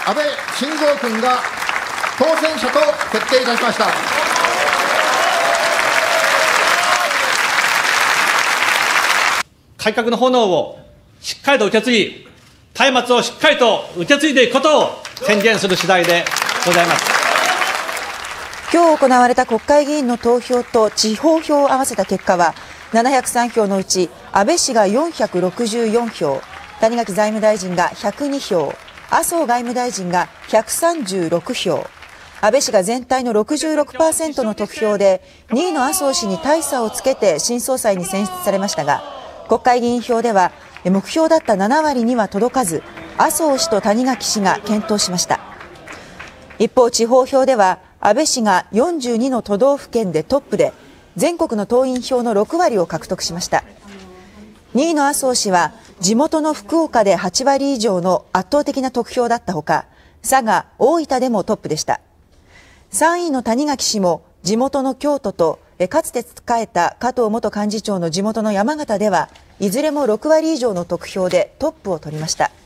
安倍晋三君が当選者と決定いたしました。 改革の炎をしっかりと受け継ぎ、松明をしっかりと受け継いでいくことを宣言する次第でございます。 今日行われた国会議員の投票と地方票を合わせた結果は、703票のうち安倍氏が464票、谷垣財務大臣が102票、麻生外務大臣が136票、安倍氏が全体の 66% の得票で2位の麻生氏に大差をつけて新総裁に選出されましたが、国会議員票では目標だった7割には届かず、麻生氏と谷垣氏が健闘しました。一方、地方票では安倍氏が42の都道府県でトップで、全国の党員票の6割を獲得しました。2位の麻生氏は地元の福岡で8割以上の圧倒的な得票だったほか、佐賀、大分でもトップでした。3位の谷垣氏も地元の京都と、かつて仕えた加藤元幹事長の地元の山形では、いずれも6割以上の得票でトップを取りました。